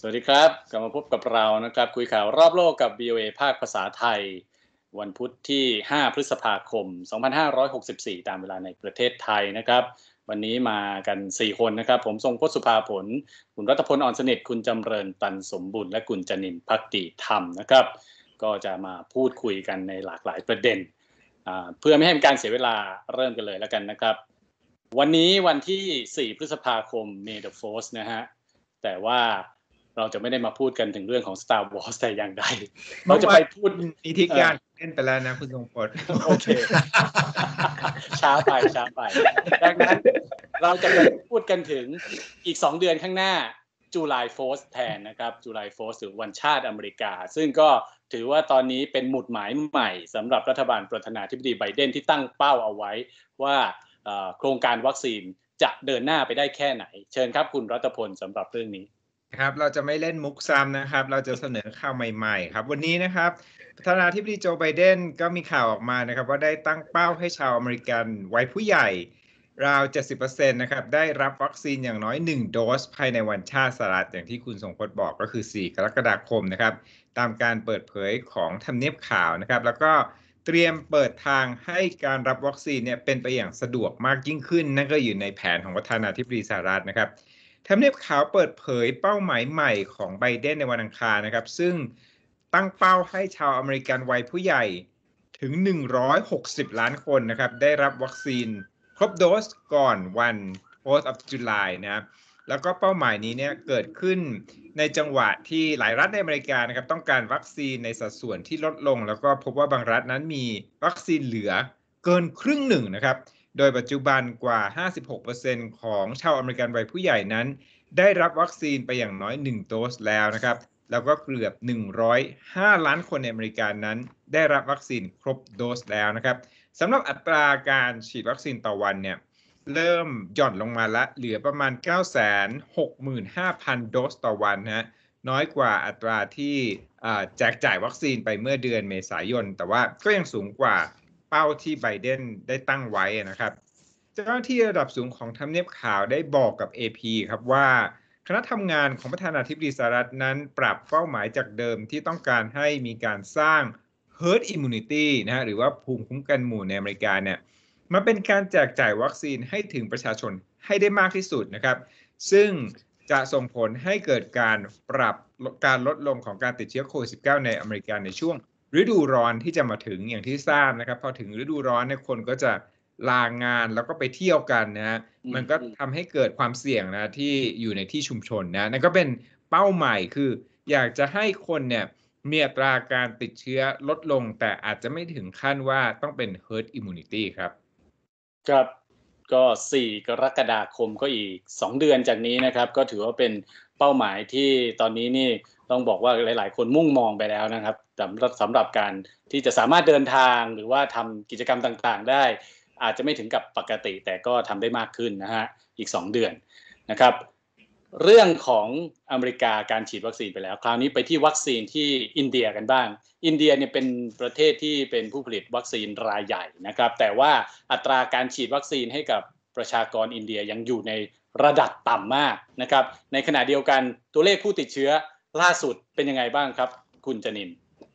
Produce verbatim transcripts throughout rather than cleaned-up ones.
สวัสดีครับกลับมาพบกับเรานะครับคุยข่าวรอบโลกกับ วี โอ เอ ภาคภาษาไทยวันพุธที่ห้าพฤษภาคมสองพันห้าร้อยหกสิบสี่ตามเวลาในประเทศไทยนะครับวันนี้มากันสี่คนนะครับผมทรงพจน์สุภาผลคุณรัตพลอ่อนสนิทคุณจำเริญตันสมบุญและคุณจนินทร์ภักดีธรรมนะครับก็จะมาพูดคุยกันในหลากหลายประเด็นเพื่อไม่ให้เป็นการเสียเวลาเริ่มกันเลยแล้วกันนะครับวันนี้วันที่สี่พฤษภาคม May the Fourth นะฮะแต่ว่าเราจะไม่ได้มาพูดกันถึงเรื่องของ Star Wars แต่อย่างใดเราจะไปพูดนิธิการเล่นไปแล้วนะคุณทรงพจน์โอเคช้าไปช้าไปดังนั้นเราจะไปพูดกันถึงอีกสองเดือนข้างหน้า July Fourth แทนนะครับ July Fourth หรือวันชาติอเมริกาซึ่งก็ถือว่าตอนนี้เป็นหมุดหมายใหม่สำหรับรัฐบาลประธานาธิบดีไบเดนที่ตั้งเป้าเอาไว้ว่าโครงการวัคซีนจะเดินหน้าไปได้แค่ไหนเชิญครับคุณรัตพลสำหรับเรื่องนี้ครับเราจะไม่เล่นมุกซ้ำนะครับเราจะเสนอข่าวใหม่ๆครับวันนี้นะครับประธานาธิบดีโจไบเดนก็มีข่าวออกมานะครับว่าได้ตั้งเป้าให้ชาวอเมริกันวัยผู้ใหญ่ราว เจ็ดสิบเปอร์เซ็นต์ นะครับได้รับวัคซีนอย่างน้อยหนึ่งโดสภายในวันชาติสหรัฐอย่างที่คุณทรงพจน์บอกก็คือสี่กรกฎาคมนะครับตามการเปิดเผยของทำเนียบขาวนะครับแล้วก็เตรียมเปิดทางให้การรับวัคซีนเนี่ยเป็นไปอย่างสะดวกมากยิ่งขึ้นนั่นก็อยู่ในแผนของประธานาธิบดีสหรัฐนะครับทำเนียบขาวเปิดเผยเป้าหมายใหม่ของไบเดนในวันอังคารนะครับซึ่งตั้งเป้าให้ชาวอเมริกันวัยผู้ใหญ่ถึงหนึ่งร้อยหกสิบล้านคนนะครับได้รับวัคซีนครบโดสก่อนวัน fourth of July นะครับแล้วก็เป้าหมายนี้เนี่ยเกิดขึ้นในจังหวะที่หลายรัฐในอเมริกานะครับต้องการวัคซีนในสัดส่วนที่ลดลงแล้วก็พบว่าบางรัฐนั้นมีวัคซีนเหลือเกินครึ่งหนึ่งนะครับโดยปัจจุบันกว่า ห้าสิบหกเปอร์เซ็นต์ ของชาวอเมริกันวัยผู้ใหญ่นั้นได้รับวัคซีนไปอย่างน้อยหนึ่งโดสแล้วนะครับแล้วก็เกือบหนึ่งร้อยห้าล้านคนในอเมริกานั้นได้รับวัคซีนครบโดสแล้วนะครับสำหรับอัตราการฉีดวัคซีนต่อวันเนี่ยเริ่มหย่อนลงมาละเหลือประมาณ เก้าแสนหกหมื่นห้าพัน โดสต่อวันนะฮะน้อยกว่าอัตราที่แจกจ่ายวัคซีนไปเมื่อเดือนเมษายนแต่ว่าก็ยังสูงกว่าเป้าที่ไบเดนได้ตั้งไว้นะครับเจ้าหน้าที่ระดับสูงของทำเนียบขาวได้บอกกับ เอ พี ครับว่าคณะทำงานของประธานาธิบดีสหรัฐนั้นปรับเป้าหมายจากเดิมที่ต้องการให้มีการสร้าง herd immunity นะฮะหรือว่าภูมิคุ้มกันหมู่ในอเมริกาเนี่ยมาเป็นการแจกจ่ายวัคซีนให้ถึงประชาชนให้ได้มากที่สุดนะครับซึ่งจะส่งผลให้เกิดการปรับการลดลงของการติดเชื้อโควิด สิบเก้า ในอเมริกาในช่วงฤดูร้อนที่จะมาถึงอย่างที่ทราบนะครับพอถึงฤดูร้อนเนี่ยคนก็จะลางานแล้วก็ไปเที่ยวกันนะฮะมันก็ทำให้เกิดความเสี่ยงนะที่อยู่ในที่ชุมชนนะนั่นก็เป็นเป้าหมายคืออยากจะให้คนเนี่ยมีอัตราการติดเชื้อลดลงแต่อาจจะไม่ถึงขั้นว่าต้องเป็น herd immunity ครับครับก็สี่กรกฎาคมก็อีกสองเดือนจากนี้นะครับก็ถือว่าเป็นเป้าหมายที่ตอนนี้นี่ต้องบอกว่าหลายๆคนมุ่งมองไปแล้วนะครับสำหรับสำหรับการที่จะสามารถเดินทางหรือว่าทำกิจกรรมต่างๆได้อาจจะไม่ถึงกับปกติแต่ก็ทำได้มากขึ้นนะฮะอีกสองเดือนนะครับเรื่องของอเมริกาการฉีดวัคซีนไปแล้วคราวนี้ไปที่วัคซีนที่อินเดียกันบ้างอินเดียเนี่ยเป็นประเทศที่เป็นผู้ผลิตวัคซีนรายใหญ่นะครับแต่ว่าอัตราการฉีดวัคซีนให้กับประชากรอินเดียยังอยู่ในระดับต่ำมากนะครับในขณะเดียวกันตัวเลขผู้ติดเชื้อล่าสุดเป็นยังไงบ้างครับคุณจนิน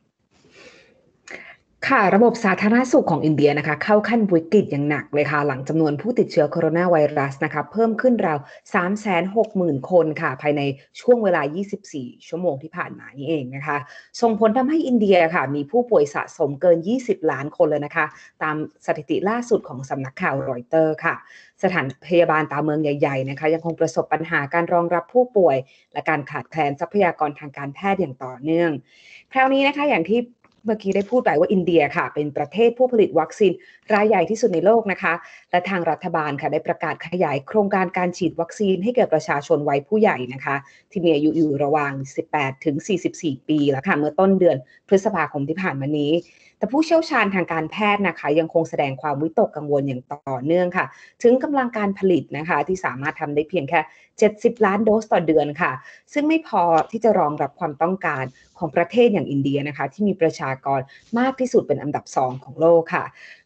ค่ะระบบสาธารณสุขของอินเดียนะคะเข้าขั้นวิกฤตอย่างหนักเลยค่ะหลังจำนวนผู้ติดเชื้อโคโรนาไวรัสนะคะเพิ่มขึ้นราว สามแสนหกหมื่น คนค่ะภายในช่วงเวลายี่สิบสี่ชั่วโมงที่ผ่านมานี่เองนะคะส่งผลทำให้อินเดียค่ะมีผู้ป่วยสะสมเกินยี่สิบล้านคนเลยนะคะตามสถิติล่าสุดของสำนักข่าวรอยเตอร์ค่ะสถานพยาบาลตามเมืองใหญ่ๆนะคะยังคงประสบปัญหาการรองรับผู้ป่วยและการขาดแคลนทรัพยากรทางการแพทย์อย่างต่อเนื่องคราวนี้นะคะอย่างที่เมื่อกี้ได้พูดไปว่าอินเดียค่ะเป็นประเทศผู้ผลิตวัคซีนรายใหญ่ที่สุดในโลกนะคะและทางรัฐบาลค่ะได้ประกาศขยายโครงการการฉีดวัคซีนให้แก่ประชาชนวัยผู้ใหญ่นะคะที่มีอายุอยู่ระหว่างสิบแปดถึงสี่สิบสี่ปีแล้วค่ะเมื่อต้นเดือนพฤษภาคมที่ผ่านมานี้แต่ผู้เชี่ยวชาญทางการแพทย์นะคะยังคงแสดงความวิตกกังวลอย่างต่อเนื่องค่ะถึงกำลังการผลิตนะคะที่สามารถทำได้เพียงแค่เจ็ดสิบล้านโดสต่อเดือนค่ะซึ่งไม่พอที่จะรองรับความต้องการของประเทศอย่างอินเดียนะคะที่มีประชากรมากที่สุดเป็นอันดับสองของโลกค่ะ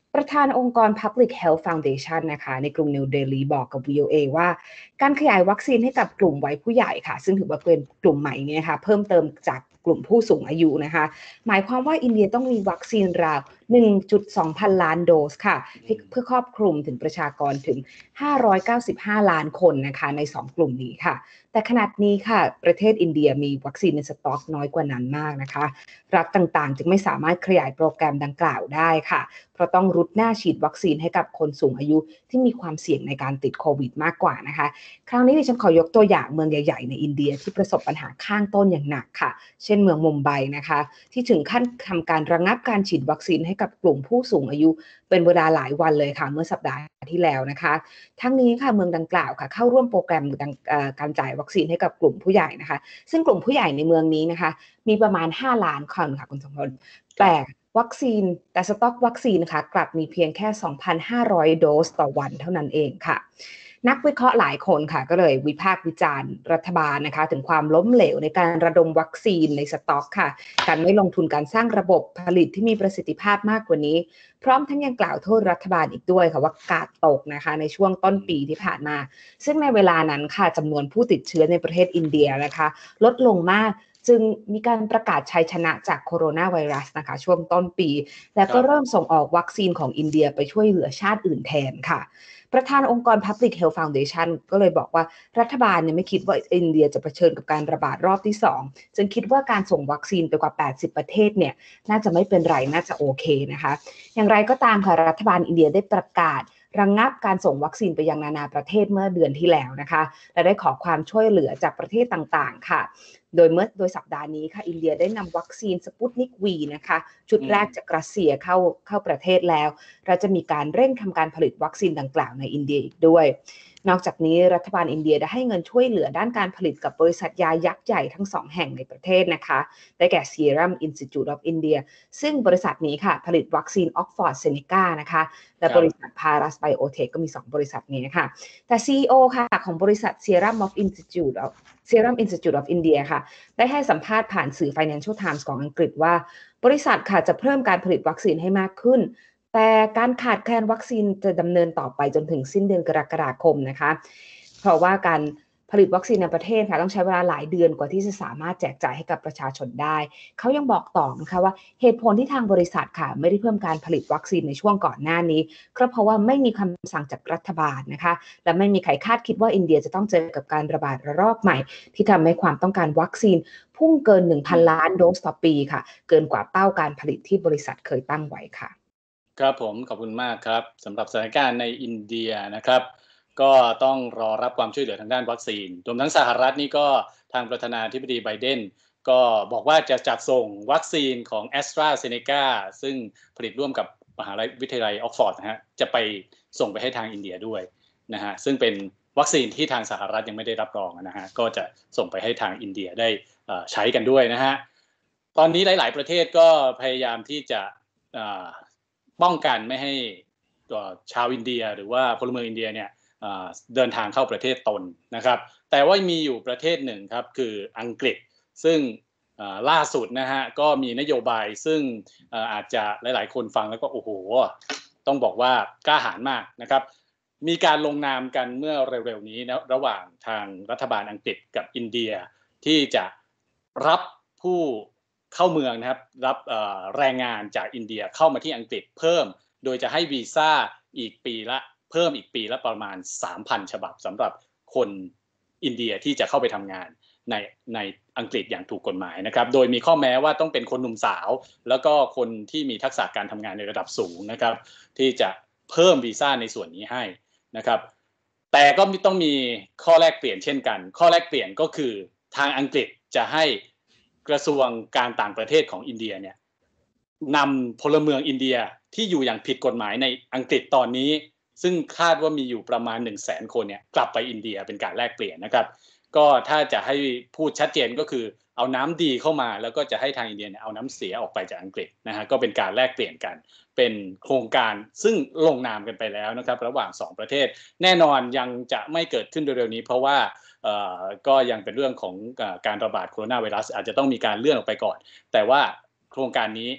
ประธานองค์กร Public Health Foundation นะคะในกรุงนิวเดลีบอกกับ วี โอ เอ ว่าการขยายวัคซีนให้กับกลุ่มวัยผู้ใหญ่ค่ะซึ่งถือว่าเป็นกลุ่มใหม่เนี่ยค่ะเพิ่มเติมจากกลุ่มผู้สูงอายุนะคะหมายความว่าอินเดียต้องมีวัคซีนราว หนึ่งจุดสอง พันล้านโดสค่ะเพื่อครอบคลุมถึงประชากรถึงห้าร้อยเก้าสิบห้าล้านคนนะคะในสองกลุ่มนี้ค่ะแต่ขณะนี้ค่ะประเทศอินเดียมีวัคซีนในสต็อกน้อยกว่านั้นมากนะคะรัฐต่างๆจึงไม่สามารถขยายโปรแกรมดังกล่าวได้ค่ะเพราะต้องรุดหน้าฉีดวัคซีนให้กับคนสูงอายุที่มีความเสี่ยงในการติดโควิดมากกว่านะคะคราวนี้ดิฉันขอยกตัวอย่างเมืองใหญ่ๆในอินเดียที่ประสบปัญหาข้างต้นอย่างหนักค่ะเช่นเมืองมุมไบนะคะที่ถึงขั้นทำการระงับการฉีดวัคซีนให้กับกลุ่มผู้สูงอายุเป็นเวลาหลายวันเลยค่ะเมื่อสัปดาห์ที่แล้วนะคะทั้งนี้ค่ะเมืองดังกล่าวค่ะเข้าร่วมโปรแกรมการจ่ายวัคซีนให้กับกลุ่มผู้ใหญ่นะคะซึ่งกลุ่มผู้ใหญ่ในเมืองนี้นะคะมีประมาณห้าล้านคนค่ะคุณสมพลแต่วัคซีนแต่สต็อกวัคซีนนะคะกลับมีเพียงแค่ สองพันห้าร้อย โดสต่อวันเท่านั้นเองค่ะนักวิเคราะห์หลายคนค่ะก็เลยวิพากษ์วิจารณ์รัฐบาลนะคะถึงความล้มเหลวในการระดมวัคซีนในสต็อกค่ะการไม่ลงทุนการสร้างระบบผลิตที่มีประสิทธิภาพมากกว่านี้พร้อมทั้งยังกล่าวโทษรัฐบาลอีกด้วยค่ะว่ากาดตกนะคะในช่วงต้นปีที่ผ่านมาซึ่งในเวลานั้นค่ะจำนวนผู้ติดเชื้อในประเทศอินเดียนะคะลดลงมากจึงมีการประกาศชัยชนะจากโคโรนาไวรัสนะคะช่วงต้นปีและก็เริ่มส่งออกวัคซีนของอินเดียไปช่วยเหลือชาติอื่นแทนค่ะประธานองค์กร Public Health Foundation ก็เลยบอกว่ารัฐบาลเนี่ยไม่คิดว่าอินเดียจะเผชิญกับการระบาดรอบที่สองจึงคิดว่าการส่งวัคซีนไปกว่าแปดสิบประเทศเนี่ยน่าจะไม่เป็นไรน่าจะโอเคนะคะอย่างไรก็ตามค่ะรัฐบาลอินเดียได้ประกาศระงงับการส่งวัคซีนไปยังนานาประเทศเมื่อเดือนที่แล้วนะคะและได้ขอความช่วยเหลือจากประเทศต่างๆค่ะโดยเมื่อโดยสัปดาห์นี้ค่ะอินเดียได้นำวัคซีนสปุตนิก วี นะคะชุดแรกจากรัสเซียเข้าเข้าประเทศแล้วเราจะมีการเร่งทำการผลิตวัคซีนดังกล่าวในอินเดียอีกด้วยนอกจากนี้รัฐบาลอินเดียได้ให้เงินช่วยเหลือด้านการผลิตกับบริษัทยายักษ์ใหญ่ทั้งสองแห่งในประเทศนะคะได้แก่ Serum Institute of India ซึ่งบริษัทนี้ค่ะผลิตวัคซีน Oxford Seneca นะคะและบริษัท Paras Biotech ก็มีสองบริษัทนี้ค่ะแต่ ซี อี โอ ค่ะของบริษัท Serum of Institute of Serum Institute of India ค่ะได้ให้สัมภาษณ์ผ่านสื่อ Financial Times ของอังกฤษว่าบริษัทค่ะจะเพิ่มการผลิตวัคซีนให้มากขึ้นแต่การขาดแคลนวัคซีนจะดำเนินต่อไปจนถึงสิ้นเดือนกรกฎาคมนะคะเพราะว่าการผลิตวัคซีนในประเทศค่ะต้องใช้เวลาหลายเดือนกว่าที่จะสามารถแจกจ่ายให้กับประชาชนได้เขายังบอกต่อนะคะว่าเหตุผลที่ทางบริษัทค่ะไม่ได้เพิ่มการผลิตวัคซีนในช่วงก่อนหน้านี้ก็เพราะว่าไม่มีคำสั่งจากรัฐบาลนะคะและไม่มีใครคาดคิดว่าอินเดียจะต้องเจอกับการระบาดระลอกใหม่ที่ทำให้ความต้องการวัคซีนพุ่งเกิน หนึ่งพัน ล้านโดสต่อปีค่ะเกินกว่าเป้าการผลิตที่บริษัทเคยตั้งไว้ค่ะครับผมขอบคุณมากครับสำหรับสถานการณ์ในอินเดียนะครับก็ต้องรอรับความช่วยเหลือทางด้านวัคซีนรวมทั้งสหรัฐนี่ก็ทางประธานาธิบดีไบเดนก็บอกว่าจะจัดส่งวัคซีนของ AstraZeneca ซึ่งผลิตร่วมกับมหาวิทยาลัยออกฟอร์ดนะฮะจะไปส่งไปให้ทางอินเดียด้วยนะฮะซึ่งเป็นวัคซีนที่ทางสหรัฐยังไม่ได้รับรองนะฮะก็จะส่งไปให้ทางอินเดียได้ใช้กันด้วยนะฮะตอนนี้หลายๆประเทศก็พยายามที่จะป้องกันไม่ให้ชาวอินเดียหรือว่าพลเมืองอินเดียเนี่ยเดินทางเข้าประเทศตนนะครับแต่ว่ามีอยู่ประเทศหนึ่งครับคืออังกฤษซึ่งล่าสุดนะฮะก็มีนโยบายซึ่งอาจจะหลายๆคนฟังแล้วก็โอ้โหต้องบอกว่ากล้าหาญมากนะครับมีการลงนามกันเมื่อเร็วๆนี้นะระหว่างทางรัฐบาลอังกฤษกับอินเดียที่จะรับผู้เข้าเมืองนะครับรับแรงงานจากอินเดียเข้ามาที่อังกฤษเพิ่มโดยจะให้วีซ่าอีกปีละเพิ่มอีกปีละประมาณ สามพัน ฉบับสำหรับคนอินเดียที่จะเข้าไปทำงานในในอังกฤษอย่างถูกกฎหมายนะครับโดยมีข้อแม้ว่าต้องเป็นคนหนุ่มสาวแล้วก็คนที่มีทักษะการทำงานในระดับสูงนะครับที่จะเพิ่มวีซ่าในส่วนนี้ให้นะครับแต่ก็ต้องมีข้อแลกเปลี่ยนเช่นกันข้อแลกเปลี่ยนก็คือทางอังกฤษจะให้กระทรวงการต่างประเทศของอินเดียเนี่ยนำพลเมืองอินเดียที่อยู่อย่างผิดกฎหมายในอังกฤษตอนนี้ซึ่งคาดว่ามีอยู่ประมาณ หนึ่งแสน คนเนี่ยกลับไปอินเดียเป็นการแลกเปลี่ยนนะครับก็ถ้าจะให้พูดชัดเจนก็คือเอาน้ำดีเข้ามาแล้วก็จะให้ทางอินเดียเนี่ยเอาน้ำเสียออกไปจากอังกฤษนะฮะก็เป็นการแลกเปลี่ยนกันเป็นโครงการซึ่งลงนามกันไปแล้วนะครับระหว่างสองประเทศแน่นอนยังจะไม่เกิดขึ้นเร็วๆนี้เพราะว่าเอ่อก็ยังเป็นเรื่องของการระบาดโคโรนาไวรัสอาจจะต้องมีการเลื่อนออกไปก่อนแต่ว่าโครงการนี้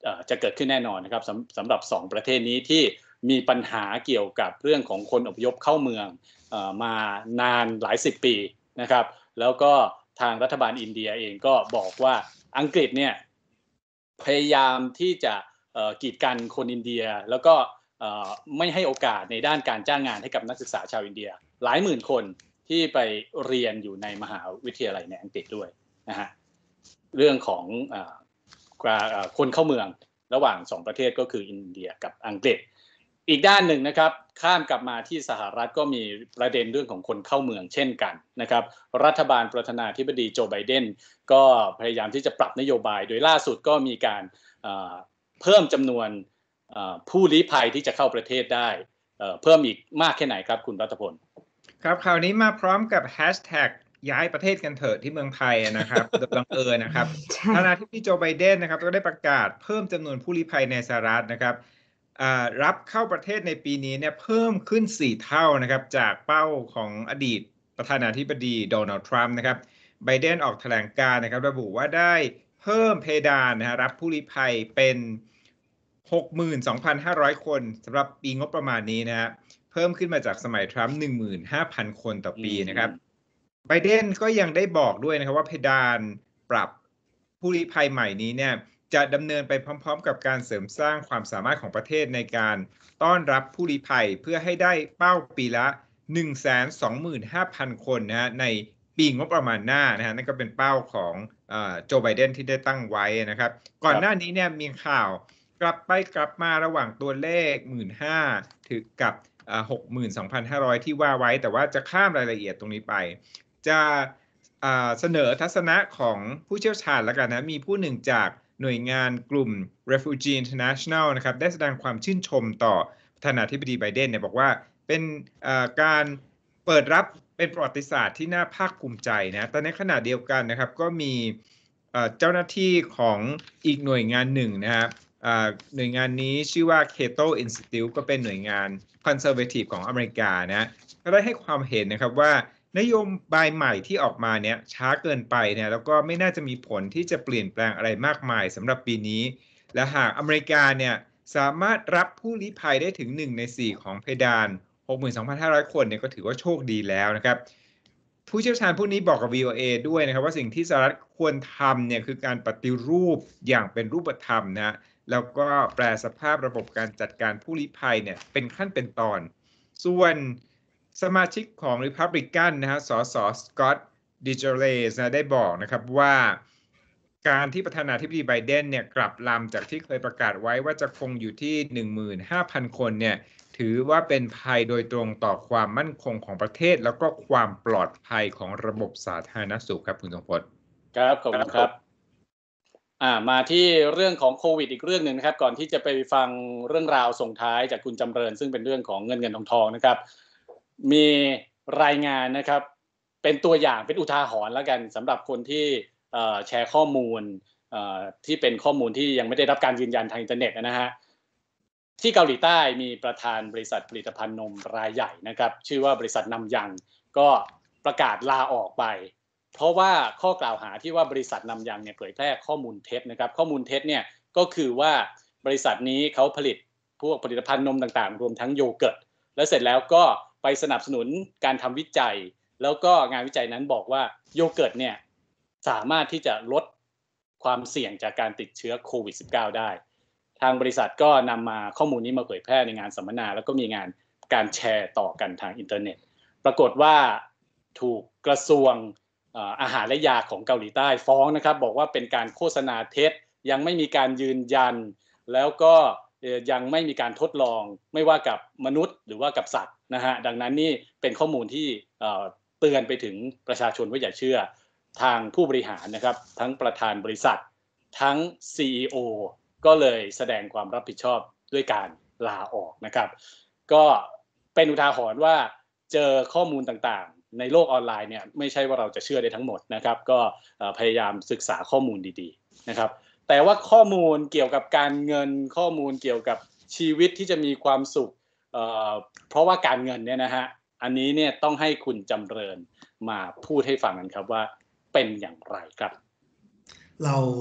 จะเกิดขึ้นแน่นอนนะครับสำสำหรับสองประเทศนี้ที่มีปัญหาเกี่ยวกับเรื่องของคนอพยพเข้าเมืองมานานหลายสิบปีนะครับแล้วก็ทางรัฐบาลอินเดียเองก็บอกว่าอังกฤษเนี่ยพยายามที่จะกีดกันคนอินเดียแล้วก็ไม่ให้โอกาสในด้านการจ้างงานให้กับนักศึกษาชาวอินเดียหลายหมื่นคนที่ไปเรียนอยู่ในมหาวิทยาลัยในอังกฤษด้วยนะฮะเรื่องของคนเข้าเมืองระหว่างสองประเทศก็คืออินเดียกับอังกฤษอีกด้านหนึ่งนะครับข้ามกลับมาที่สหรัฐก็มีประเด็นเรื่องของคนเข้าเมืองเช่นกันนะครับรัฐบาลประธานาธิบดีโจไบเดนก็พยายามที่จะปรับนโยบายโดยล่าสุดก็มีการเพิ่มจำนวนผู้ลี้ภัยที่จะเข้าประเทศได้เพิ่มอีกมากแค่ไหนครับคุณรัตพลครับคราวนี้มาพร้อมกับแฮชแท็กย้ายประเทศกันเถอะที่เมืองไทยนะครับโดยบังเอิญนะครับประธานาธิบดีโจไบเดนนะครับก็ได้ประกาศเพิ่มจำนวนผู้ลี้ภัยในสหรัฐนะครับรับเข้าประเทศในปีนี้เนี่ยเพิ่มขึ้นสี่เท่านะครับจากเป้าของอดีตประธานาธิบดีโดนัลด์ทรัมป์นะครับไบเดนออกแถลงการณ์นะครับระบุว่าได้เพิ่มเพดานนะฮะรับผู้ลี้ภัยเป็น หกหมื่นสองพันห้าร้อย คนสำหรับปีงบประมาณนี้นะฮะเพิ่มขึ้นมาจากสมัยทรัมป์ หนึ่งหมื่นห้าพัน คนต่อปีนะครับไบเดนก็ยังได้บอกด้วยนะครับว่าเพดานปรับผู้ลี้ภัยใหม่นี้เนี่ยจะดำเนินไปพร้อมๆกับการเสริมสร้างความสามารถของประเทศในการต้อนรับผู้ลี้ภัยเพื่อให้ได้เป้าปีละ หนึ่งแสนสองหมื่นห้าพัน คนนะฮะในปีงบประมาณหน้านะฮะนั่นก็เป็นเป้าของโจไบเดนที่ได้ตั้งไว้นะครับก่อนหน้านี้เนี่ยมีข่าวกลับไปกลับมาระหว่างตัวเลข หนึ่งหมื่นห้าพัน ถึงกับ หกหมื่นสองพันห้าร้อย ที่ว่าไว้แต่ว่าจะข้ามรายละเอียดตรงนี้ไปจะเสนอทัศนะของผู้เชี่ยวชาญแล้วกันนะมีผู้หนึ่งจากหน่วยงานกลุ่ม Refugee International นะครับได้แสดงความชื่นชมต่อประธานาธิบดีไบเดนเนี่ยบอกว่าเป็นการเปิดรับเป็นประวัติศาสตร์ที่น่าภาคภูมิใจนะแต่ในขณะเดียวกันนะครับก็มีเจ้าหน้าที่ของอีกหน่วยงานหนึ่งนะครับหน่วยงานนี้ชื่อว่า Cato Institute ก็เป็นหน่วยงาน Conservative ของอเมริกานะก็ได้ให้ความเห็นนะครับว่านโยบายใหม่ที่ออกมาเนี่ยช้าเกินไปเนี่ยแล้วก็ไม่น่าจะมีผลที่จะเปลี่ยนแปลงอะไรมากมายสำหรับปีนี้และหากอเมริกาเนี่ยสามารถรับผู้ลี้ภัยได้ถึงหนึ่งในสี่ของเพดาน หกหมื่นสองพันห้าร้อย คนเนี่ยก็ถือว่าโชคดีแล้วนะครับผู้เชี่ยวชาญผู้นี้บอกกับ วี โอ เอ ด้วยนะครับว่าสิ่งที่สหรัฐควรทำเนี่ยคือการปฏิรูปอย่างเป็นรูปธรรมนะแล้วก็แปลสภาพระบบการจัดการผู้ลี้ภัยเนี่ยเป็นขั้นเป็นตอนส่วนสมาชิกของ Republican นะฮะสสสกอตต์ดิเจเลสนะได้บอกนะครับว่าการที่ประธานาธิบดีไบเดนเนี่ยกลับลำจากที่เคยประกาศไว้ว่าจะคงอยู่ที่ หนึ่งหมื่นห้าพัน คนเนี่ยถือว่าเป็นภัยโดยตรงต่อความมั่นคงของประเทศแล้วก็ความปลอดภัยของระบบสาธารณสุขครับคุณสมพศครับขอบคุณครับอ่ามาที่เรื่องของโควิดอีกเรื่องหนึ่งนะครับก่อนที่จะไปฟังเรื่องราวส่งท้ายจากคุณจำเริญซึ่งเป็นเรื่องของเงินเงินทองทองนะครับมีรายงานนะครับเป็นตัวอย่างเป็นอุทาหรณ์แล้วกันสำหรับคนที่แชร์ข้อมูลที่เป็นข้อมูลที่ยังไม่ได้รับการยืนยันทางอินเทอร์เน็ตนะฮะที่เกาหลีใต้มีประธานบริษัทผลิตภัณฑ์นมรายใหญ่นะครับชื่อว่าบริษัทนำยังก็ประกาศลาออกไปเพราะว่าข้อกล่าวหาที่ว่าบริษัทนำยังเนี่ยเผยแพร่ข้อมูลเท็จนะครับข้อมูลเท็จเนี่ยก็คือว่าบริษัทนี้เขาผลิตพวกผลิตภัณฑ์นมต่างๆรวมทั้งโยเกิร์ตแล้วเสร็จแล้วก็ไปสนับสนุนการทำวิจัยแล้วก็งานวิจัยนั้นบอกว่าโยเกิร์ตเนี่ยสามารถที่จะลดความเสี่ยงจากการติดเชื้อโควิด สิบเก้า ได้ทางบริษัทก็นำมาข้อมูลนี้มาเผยแพร่ในงานสัมมนาแล้วก็มีงานการแชร์ต่อกันทางอินเทอร์เน็ตปรากฏว่าถูกกระทรวงอาหารและยาของเกาหลีใต้ฟ้องนะครับบอกว่าเป็นการโฆษณาเท็จยังไม่มีการยืนยันแล้วก็ยังไม่มีการทดลองไม่ว่ากับมนุษย์หรือว่ากับสัตว์นะฮะดังนั้นนี่เป็นข้อมูลที่เตือนไปถึงประชาชนว่าอย่าเชื่อทางผู้บริหารนะครับทั้งประธานบริษัททั้ง ซี อี โอ ก็เลยแสดงความรับผิดชอบด้วยการลาออกนะครับก็เป็นอุทาหรณ์ว่าเจอข้อมูลต่างๆในโลกออนไลน์เนี่ยไม่ใช่ว่าเราจะเชื่อได้ทั้งหมดนะครับก็พยายามศึกษาข้อมูลดีๆนะครับแต่ว่าข้อมูลเกี่ยวกับการเงินข้อมูลเกี่ยวกับชีวิตที่จะมีความสุข เอ่อ เพราะว่าการเงินเนี่ยนะฮะอันนี้เนี่ยต้องให้คุณจำเริญมาพูดให้ฟังกันครับว่าเป็นอย่างไรครับเรา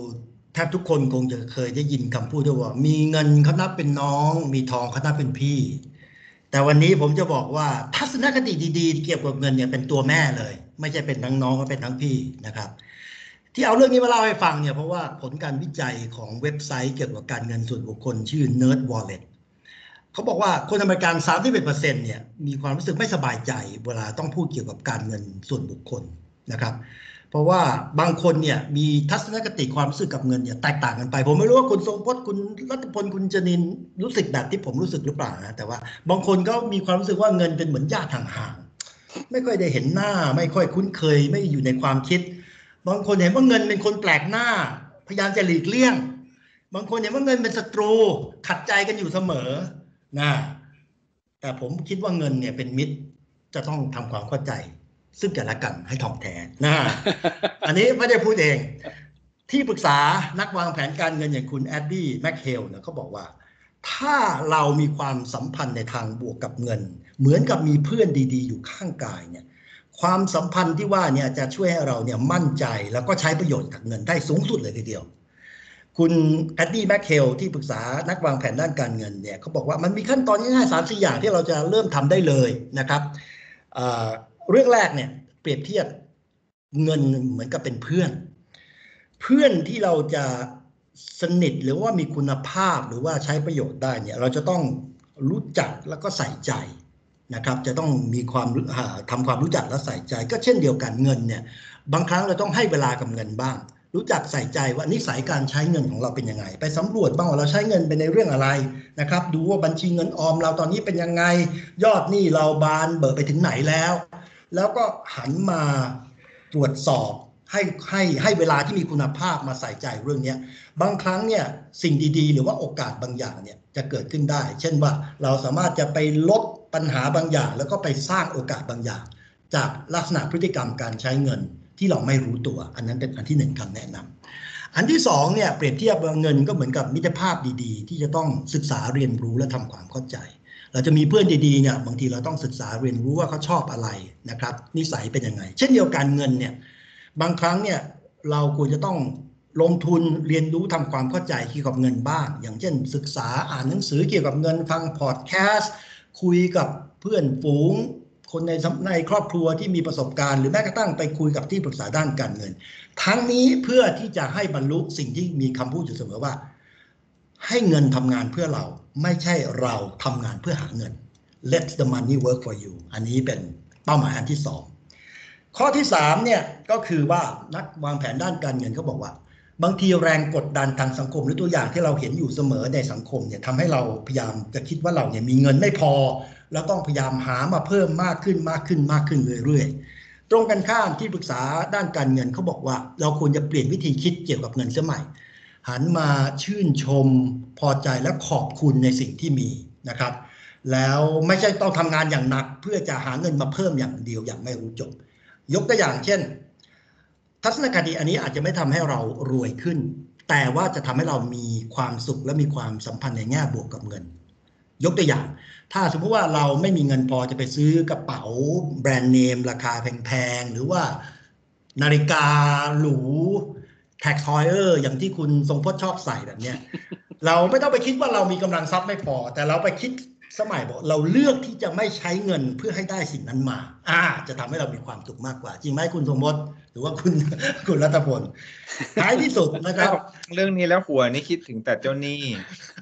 แทบทุกคนคงจะเคยได้ยินคำพูดที่ว่ามีเงินเขานับเป็นน้องมีทองเขานับเป็นพี่แต่วันนี้ผมจะบอกว่าทัศนคติดีๆเกี่ยวกับเงินเนี่ยเป็นตัวแม่เลยไม่ใช่เป็นทั้งน้องก็เป็นทั้งพี่นะครับที่เอาเรื่องนี้มาเล่าให้ฟังเนี่ยเพราะว่าผลการวิจัยของเว็บไซต์เกี่ยวกับการเงินส่วนบุคคลชื่อ NerdWallet เขาบอกว่าคนอเมริกัน สามสิบเอ็ดเปอร์เซ็นต์ เนี่ยมีความรู้สึกไม่สบายใจเวลาต้องพูดเกี่ยวกับการเงินส่วนบุคคลนะครับเพราะว่าบางคนเนี่ยมีทัศนคติความรู้สึกกับเงินเนี่ยแตกต่างกันไปผมไม่รู้ว่าคุณทรงพจน์คุณรัตพลคุณจนินรู้สึกแบบที่ผมรู้สึกหรือเปล่านะแต่ว่าบางคนก็มีความรู้สึกว่าเงินเป็นเหมือนญาติห่างๆไม่ค่อยได้เห็นหน้าไม่ค่อยคุ้นเคยไม่อยู่ในความคิดบางคนเห็นว่าเงินเป็นคนแปลกหน้าพยายามจะหลีกเลี่ยงบางคนเห็นว่าเงินเป็นศัตรูขัดใจกันอยู่เสมอนะแต่ผมคิดว่าเงินเนี่ยเป็นมิตรจะต้องทำความเข้าใจซึ่งกันและกันให้ถ่องแท้นะอันนี้ไม่ได้พูดเองที่ปรึกษานักวางแผนการเงินอย่างคุณแอดดี้แมคเฮลเนี่ยเขาบอกว่าถ้าเรามีความสัมพันธ์ในทางบวกกับเงินเหมือนกับมีเพื่อนดีๆอยู่ข้างกายเนี่ยความสัมพันธ์ที่ว่าเนี่ยจะช่วยให้เราเนี่ยมั่นใจแล้วก็ใช้ประโยชน์กับเงินได้สูงสุดเลยทีเดียวคุณแอดดี้แมคเฮลที่ปรึกษานักวางแผนด้านการเงินเนี่ยเขาบอกว่ามันมีขั้นตอนง่ายๆ สามสี่ อย่างที่เราจะเริ่มทำได้เลยนะครับเรื่องแรกเนี่ยเปรียบเทียบเงินเหมือนกับเป็นเพื่อนเพื่อนที่เราจะสนิทหรือว่ามีคุณภาพหรือว่าใช้ประโยชน์ได้เนี่ยเราจะต้องรู้จักแล้วก็ใส่ใจนะครับจะต้องมีความทำความรู้จักและใส่ใจก็เช่นเดียวกันเงินเนี่ยบางครั้งเราต้องให้เวลากับเงินบ้างรู้จักใส่ใจว่านิสัยการใช้เงินของเราเป็นยังไงไปสำรวจบ้างว่าเราใช้เงินไปในเรื่องอะไรนะครับดูว่าบัญชีเงินออมเราตอนนี้เป็นยังไงยอดหนี้เราบานเบิกไปถึงไหนแล้วแล้วก็หันมาตรวจสอบให้ให้ให้เวลาที่มีคุณภาพมาใส่ใจเรื่องนี้บางครั้งเนี่ยสิ่งดีๆหรือว่าโอกาสบางอย่างเนี่ยจะเกิดขึ้นได้เช่นว่าเราสามารถจะไปลดปัญหาบางอย่างแล้วก็ไปสร้างโอกาสบางอย่างจากลักษณะพฤติกรรมการใช้เงินที่เราไม่รู้ตัวอันนั้นเป็นอันที่หนึ่งคำแนะนำอันที่สองเนี่ยเปรียบเทียบเงินก็เหมือนกับมิตรภาพดีๆที่จะต้องศึกษาเรียนรู้และทำความเข้าใจเราจะมีเพื่อนดีๆเนี่ยบางทีเราต้องศึกษาเรียนรู้ว่าเขาชอบอะไรนะครับนิสัยเป็นยังไงเช่นเดียวกันเงินเนี่ยบางครั้งเนี่ยเราควรจะต้องลงทุนเรียนรู้ทำความเข้าใจเกี่ยวกับเงินบ้างอย่างเช่นศึกษาอ่านหนังสือเกี่ยวกับเงินฟังพอดแคสต์คุยกับเพื่อนฝูงคนในในครอบครัวที่มีประสบการณ์หรือแม้กระทั่งไปคุยกับที่ปรึกษาด้านการเงินทั้งนี้เพื่อที่จะให้บรรลุสิ่งที่มีคำพูดอยู่เสมอว่าให้เงินทำงานเพื่อเราไม่ใช่เราทำงานเพื่อหาเงิน Let the money work for you อันนี้เป็นเป้าหมายอันที่สองข้อที่สามเนี่ยก็คือว่านักวางแผนด้านการเงินเขาบอกว่าบางทีแรงกดดันทางสังคมหรือตัวอย่างที่เราเห็นอยู่เสมอในสังคมเนี่ยทำให้เราพยายามจะคิดว่าเราเนี่ยมีเงินไม่พอแล้วต้องพยายามหามาเพิ่มมากขึ้นมากขึ้นมากขึ้นเรื่อยๆตรงกันข้ามที่ปรึกษาด้านการเงินเขาบอกว่าเราควรจะเปลี่ยนวิธีคิดเกี่ยวกับเงินเสียใหม่หันมาชื่นชมพอใจและขอบคุณในสิ่งที่มีนะครับแล้วไม่ใช่ต้องทำงานอย่างหนักเพื่อจะหาเงินมาเพิ่มอย่างเดียวอย่างไม่รู้จบยกตัวอย่างเช่นทัศนคติอันนี้อาจจะไม่ทำให้เรารวยขึ้นแต่ว่าจะทำให้เรามีความสุขและมีความสัมพันธ์ในแง่บวกกับเงินยกตัวอย่างถ้าสมมติว่าเราไม่มีเงินพอจะไปซื้อกระเป๋าแบรนด์เนมราคาแพงๆหรือว่านาฬิกาหรูแท็กฮอยเออร์อย่างที่คุณทรงพจน์ชอบใส่แบบเนี้ย เราไม่ต้องไปคิดว่าเรามีกำลังทรัพย์ไม่พอแต่เราไปคิดสมัยบอกเราเลือกที่จะไม่ใช้เงินเพื่อให้ได้สิ่งนั้นมาอ่าจะทำให้เรามีความสุขมากกว่าจริงไหมคุณทรงพจน์หรือว่าคุณคุณรัตพลท้ายที่สุดนะครับเรื่องนี้แล้วหัวนี่คิดถึงแต่เจ้าหนี้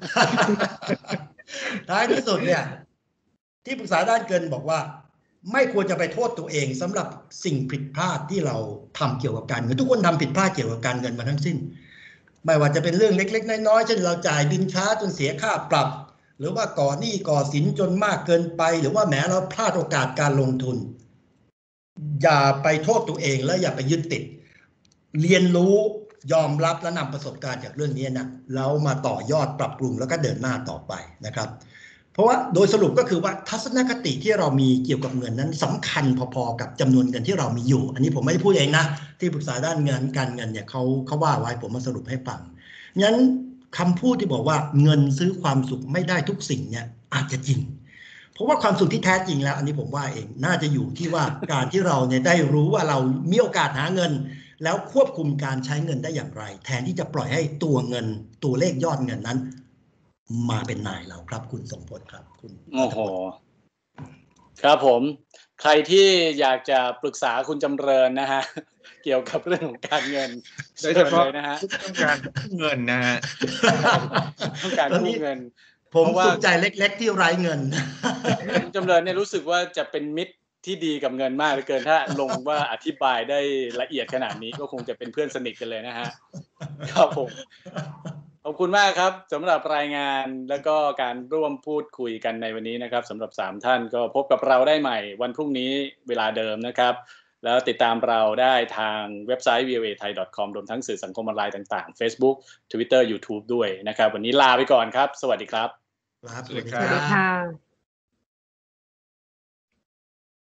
ท้ายที่สุดเนี่ยที่ปรึกษาด้านเงินบอกว่าไม่ควรจะไปโทษตัวเองสำหรับสิ่งผิดพลาดที่เราทำเกี่ยวกับการเงินทุกคนทำผิดพลาดเกี่ยวกับการเงินมาทั้งสิ้นไม่ว่าจะเป็นเรื่องเล็กๆน้อยๆเช่นเราจ่ายบินช้าจนเสียค่าปรับหรือว่าก่อหนี้ก่อสินจนมากเกินไปหรือว่าแม้เราพลาดโอกาสการลงทุนอย่าไปโทษตัวเองและอย่าไปยึดติดเรียนรู้ยอมรับและนำประสบการณ์จากเรื่องนี้นะแล้วมาต่อยอดปรับปรุงแล้วก็เดินหน้าต่อไปนะครับเพราะว่าโดยสรุปก็คือว่าทัศนคติที่เรามีเกี่ยวกับเงินนั้นสำคัญพอๆกับจำนวนเงินที่เรามีอยู่อันนี้ผมไม่ได้พูดเองนะที่ปรึกษาด้านเงินการเงินเนี่ยเขาเขาว่าไว้ผมมาสรุปให้ฟังงั้นคำพูดที่บอกว่าเงินซื้อความสุขไม่ได้ทุกสิ่งเนี่ยอาจจะจริงเพราะว่าความสุขที่แท้จริงแล้วอันนี้ผมว่าเองน่าจะอยู่ที่ว่าการที่เราเนี่ยได้รู้ว่าเรามีโอกาสหาเงินแล้วควบคุมการใช้เงินได้อย่างไรแทนที่จะปล่อยให้ตัวเงินตัวเลขยอดเงินนั้นมาเป็นนายเราครับคุณทรงพจน์ครับคุณโอ้โหครับผมใครที่อยากจะปรึกษาคุณจำเริญนะฮะเกี่ยวกับเรื่องของการเงินโดยเฉพาะนะฮะต้องการเงินนะฮะต้องการกู้เงินผมสุขใจเล็กๆที่ไร้เงินคุณจำเริญเนี่ยรู้สึกว่าจะเป็นมิตรที่ดีกับเงินมากเหลือเกินถ้าลงว่าอธิบายได้ละเอียดขนาดนี้ก็คงจะเป็นเพื่อนสนิทกันเลยนะฮะครับผมขอบคุณมากครับสำหรับรายงานแล้วก็การร่วมพูดคุยกันในวันนี้นะครับสำหรับสามท่านก็พบกับเราได้ใหม่วันพรุ่งนี้เวลาเดิมนะครับแล้วติดตามเราได้ทางเว็บไซต์ วี โอ เอ ไทย ดอท คอม รวมทั้งสื่อสังคมออนไลน์ต่างๆ Facebook Twitter YouTube ด้วยนะครับวันนี้ลาไปก่อนครับสวัสดีครับครับสวัสดีค่ะ